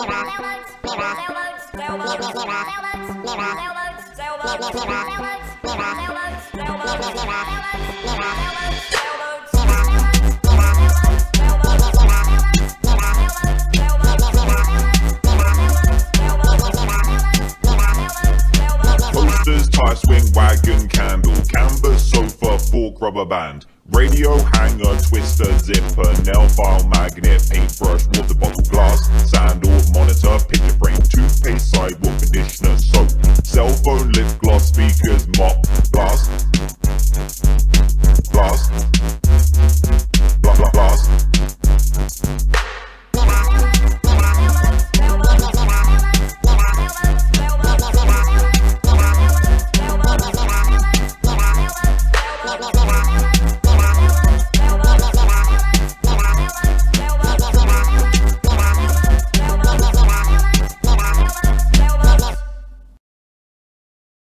Posters, tie swing, wagon, candle, canvas, sofa, fork, rubber band, radio, hanger, twister, zipper, nail file, magnet, paintbrush, water bottle, glass,